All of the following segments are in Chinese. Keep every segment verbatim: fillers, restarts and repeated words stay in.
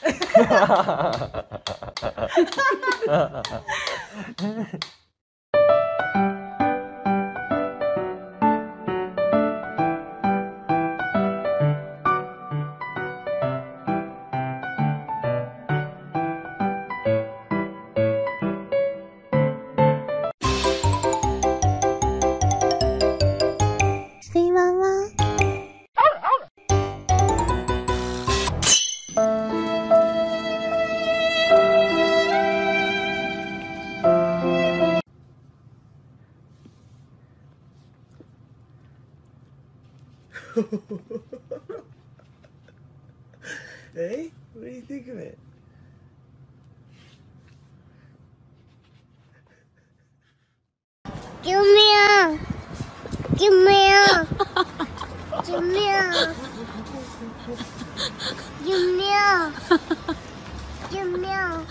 Hey, what do you think of it? Give me a, give me a, give me a, give me a, give me a.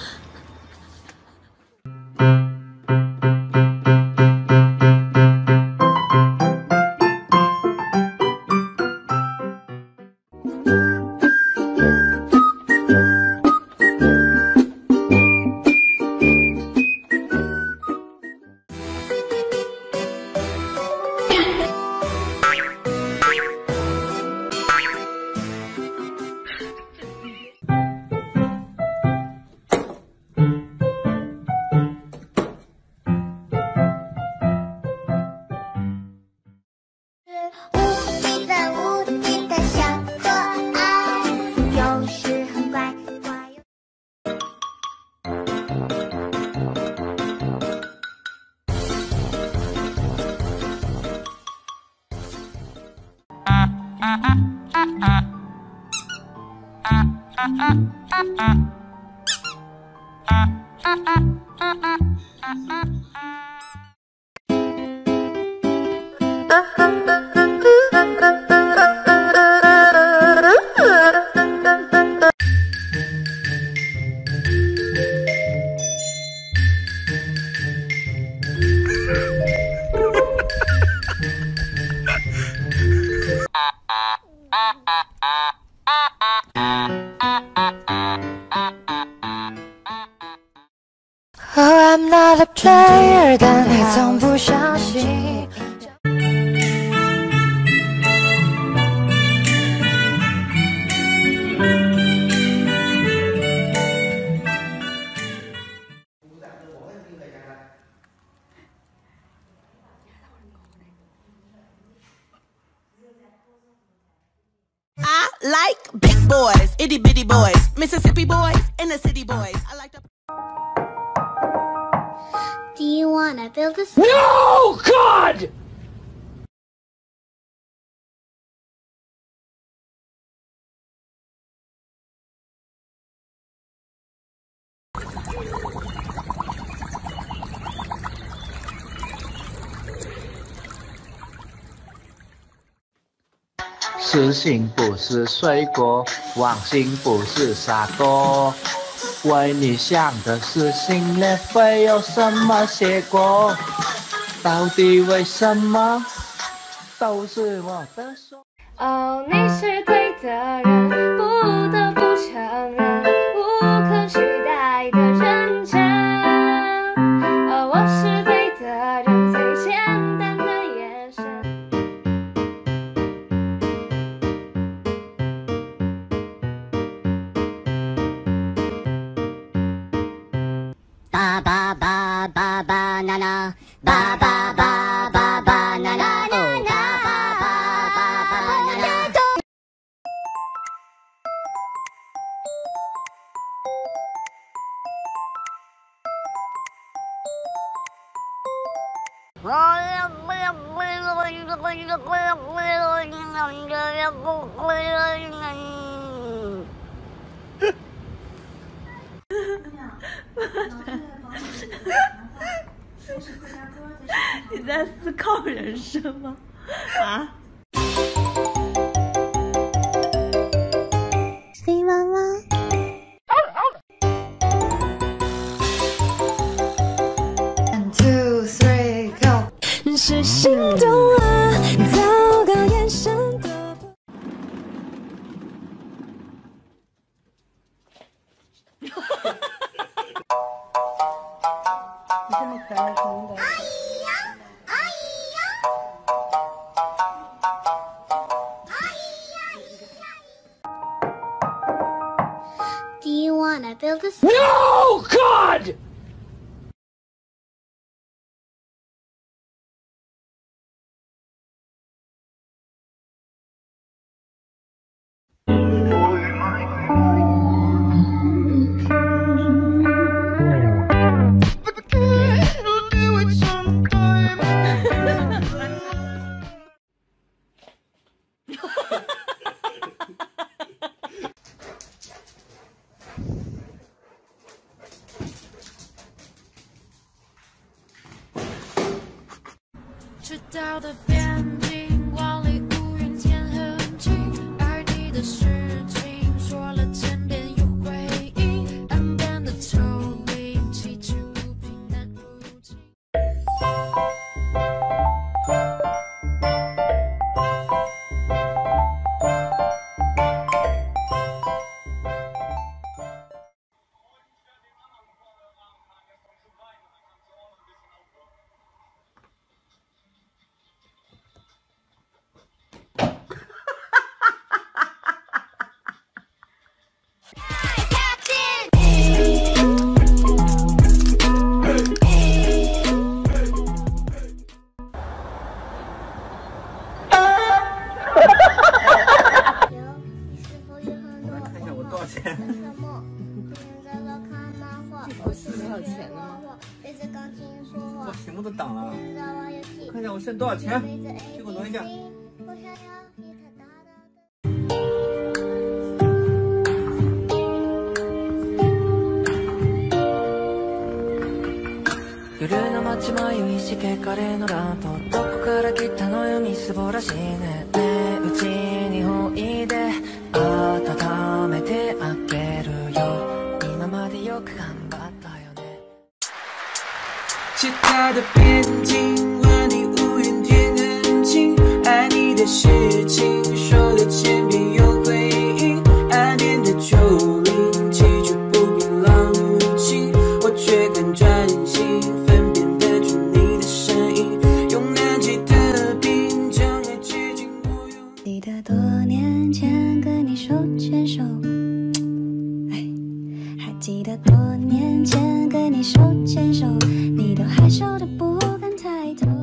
Oh, I'm not a player， 但你从不相信。 I like big boys, itty bitty boys, Mississippi boys, and the city boys. I like the. Do you want to build a? No, God! "实心不是水果，忘形不是傻瓜。为你想的是心里会有什么结果？到底为什么都是我的错？" 哦，你是对的人，不得不承认，无可取代的认真。哦，我是对的人，最简单的眼神。 Ba ba ba ba banana, ba ba ba ba banana, oh ba ba ba ba banana. "你在思考人生吗？啊？ 飞妈妈。 One two three go， 是心动了，糟糕眼神的。 wanna build a No, God! 赤道的边境，万里无云天很近，爱你的事情说了千遍有回应，岸边的丘陵，崎岖不平难入侵。 我屏幕都挡了，看一下我剩多少钱，去给我挪一下。 夜の街迷いしけカレーのランプどこから来たのよみすぼらしいねねえうちにおいで温めてあげるよ今までよく頑張ったよね其他的边境和你乌云天很近爱你的事情说了千遍有回应岸边的丘陵崎岖不平浪无情我却更专心分辨得出你的声音用难记的冰将爱接近我用记得多年前跟你手牵手哎，还记得多年前跟你手牵手你都害羞的不敢抬头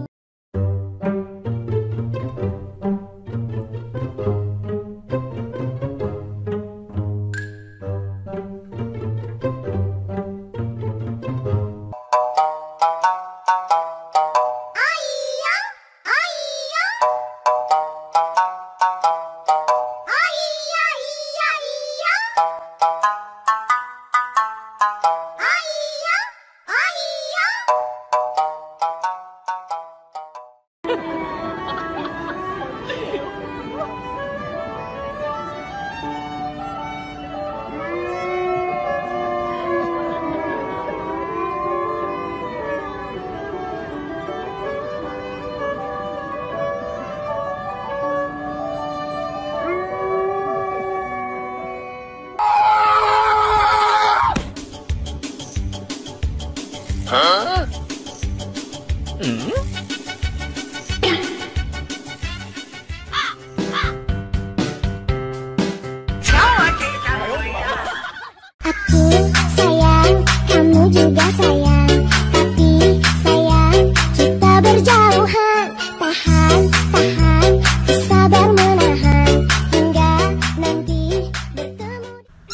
Aku sayang, kamu juga sayang Tapi sayang, kita berjauhan Tahan, tahan, sabar menahan Hingga nanti bertemu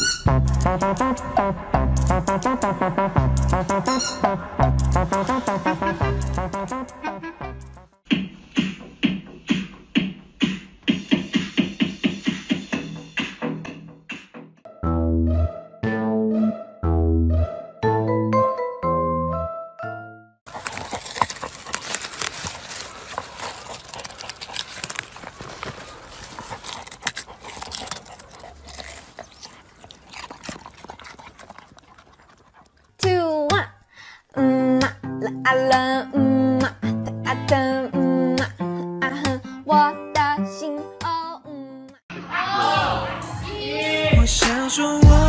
Two one， 嗯嘛啦啊啦，嗯嘛哒啊哒，嗯嘛啊哼，我的心哦，嗯嘛。 我想说我